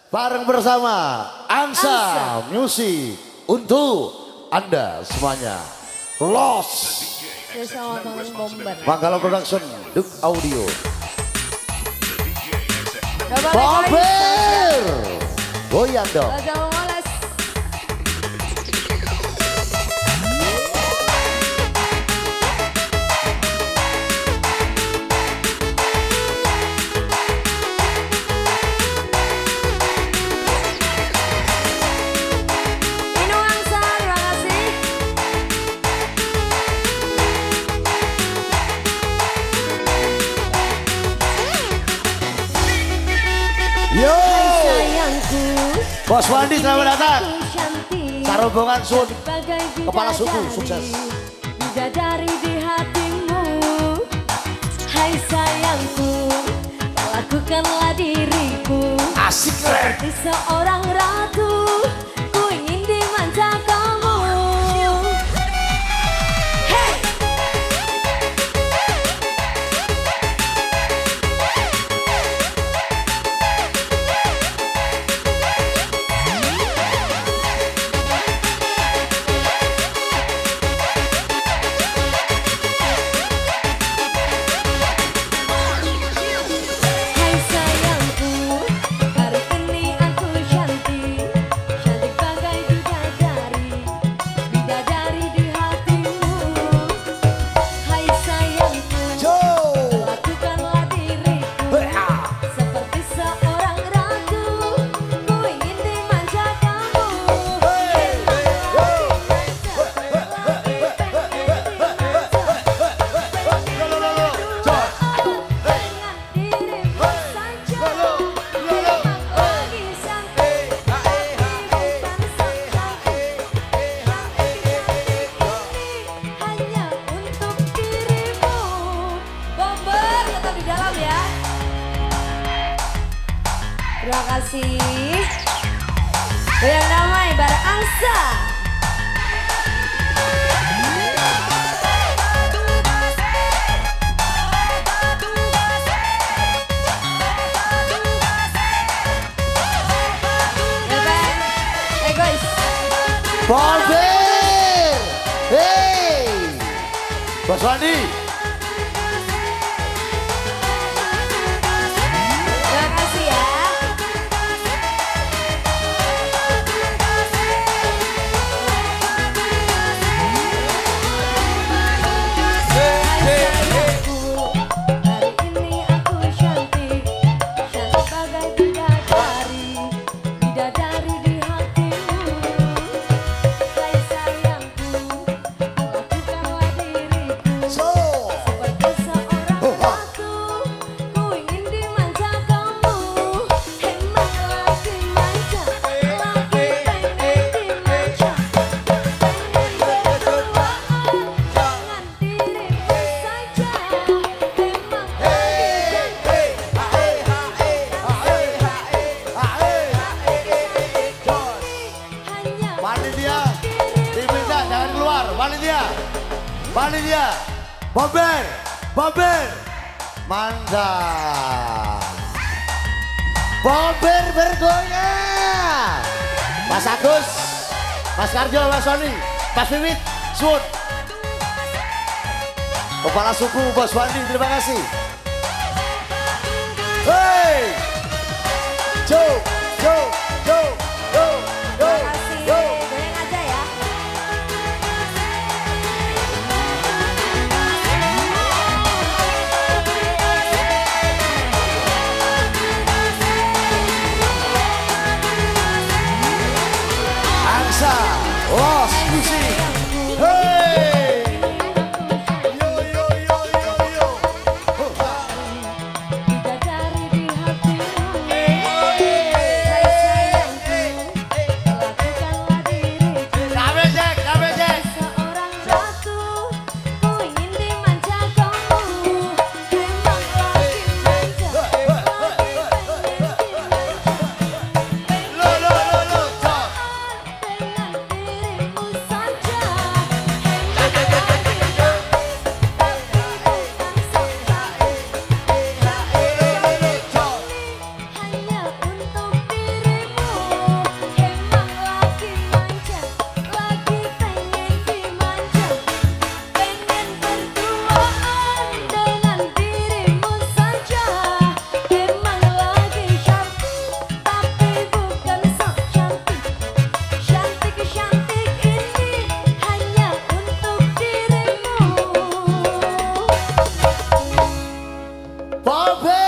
Bareng bersama Angsa Music untuk Anda semuanya. Los bersama Bang Bomber. Manggala Production, Duk Audio. Bomber. Goyang dong. Yo, Bos Wandi selamat datang. Sarobongan Sun, kepala suku sukses. Bidadari di hatimu, hai sayangku, lakukanlah diriku asik keren. seperti seorang ratu, ku ingin dimanja kamu. Terima kasih. Goyang damai bareng Angsa. Guys. Bomber. Hey. Bos Wandi. Panitia, Bomber, Bomber, mantap. Bomber bergoyang. Mas Agus, Mas Karjo, Mas Sony, Mas Wiwit, Sun. Kepala suku Bos Wandi, terima kasih. Hey, Jo, Jo, Jo, Jo, Jo, Jo. Los Music. Hey. Yo yo yo yo yo. Bidadari di hatimu. Hey. Bobe